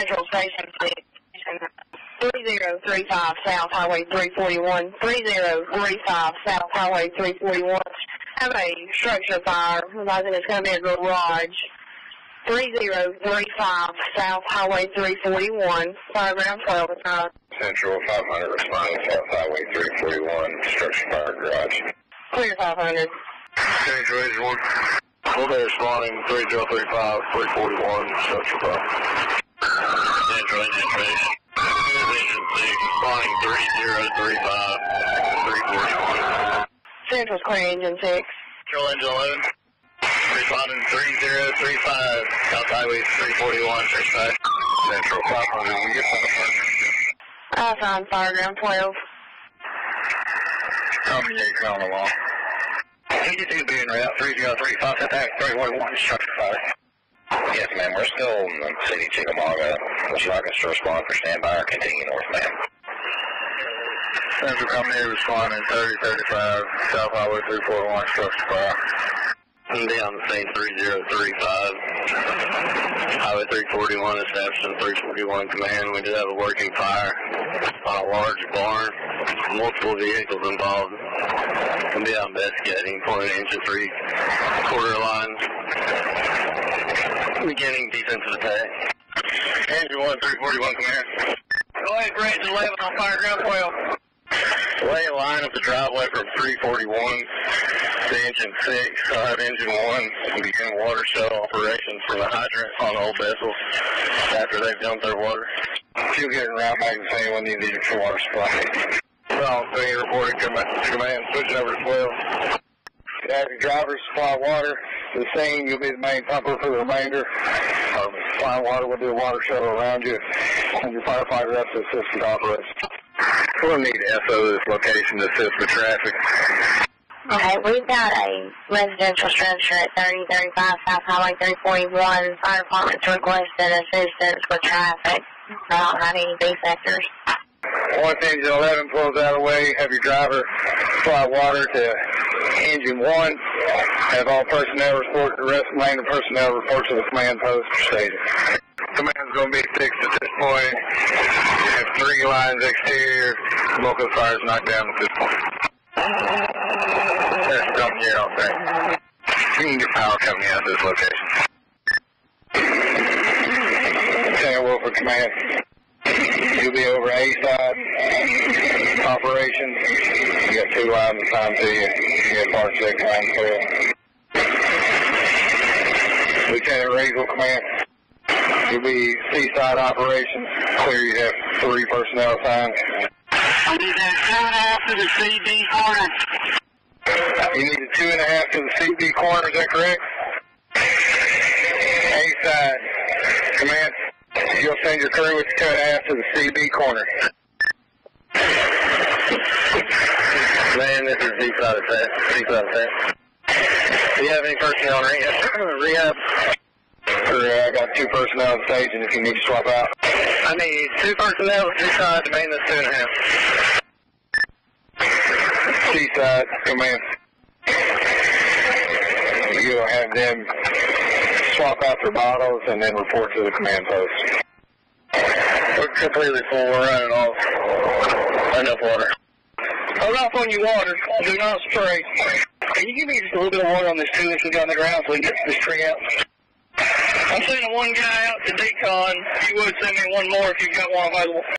Central Station 6. 3035 South Highway 341. 3035 South Highway 341. Have a structure fire. Realizing it's going to be a garage. 3035 South Highway 341. Fireground 12 is on. Central 500 responding South Highway 341. Structure fire garage. Clear 500. Central Engine 1. Full day responding 3035 341. Structure fire. Central Engine 6. Engine 6 responding 3035 341. Central's clear Engine 6. Central Engine 11. Responding 3035 South Highway 341. 35. Central 500. We get I found Fireground 12. Communication on the wall. 82 being route 3035 South Highway 341. Structure fire. Yes, ma'am. We're still in the city Chickamauga. Would you like us to respond for standby or continue north, ma'am? Central Company responding 3035 South Highway 341. Structure fire. I'm down the same 3035. Highway 341, establishing 341 command. We did have a working fire on a large barn. Multiple vehicles involved. We'll be out investigating. Point engine 3/4 line. Beginning defensive attack. Engine 1, 341 command. Go ahead, Bridge 11 on Fireground 12. Lay a line up the driveway from 341 to engine 6. I'll have engine 1 begin water shuttle operations from the hydrant on old vessels after they've dumped their water. She'll get in route back and say when you need it for water supply. Well, so you reported command, switching over to 12. Have your drivers supply water to the scene. You'll be the main pumper for the remainder. Supply water, we'll do a water shuttle around you, and your firefighter up to assist with operations. We'll need SO this location to assist with traffic. Okay, we've got a residential structure at 3035 South Highway 341. Fire department's requested assistance with traffic. I don't have any defectors. Once engine 11 pulls out of the way, have your driver supply water to engine 1. Have all personnel report, the rest remaining personnel report to the command post for staging. Command's going to be fixed at this point. We have 3 lines exterior. Bulk of the fire's knocked down at this point. There's a company here, I'll say. You can get power coming out of this location. Lieutenant Wilford Command. You'll be over A side operations. You got 2 lines assigned to you. You got part 6 line 12. Lieutenant Razel Command. You'll be C-side operations. Clear, you have 3 personnel assigned. I need that 2.5 to the CB corner. You need a 2.5 to the CB corner, is that correct? A-side. Command, you'll send your crew with 2.5 to the CB corner. Man, this is D-side attack. D-side attack. Do you have any personnel on rehab? I got 2 personnel on stage, and if you need to swap out. I need 2 personnel on C-side to main this 2.5. C-side, command. You'll have them swap out their bottles and then report to the command post. We're completely full. We're running off. Enough water. Hold off on your water. Do not spray. Can you give me just a little bit of water on this 2 inches down the ground so we can get this tree out? I'm sending 1 guy out to decon. You would send me 1 more if you've got one available.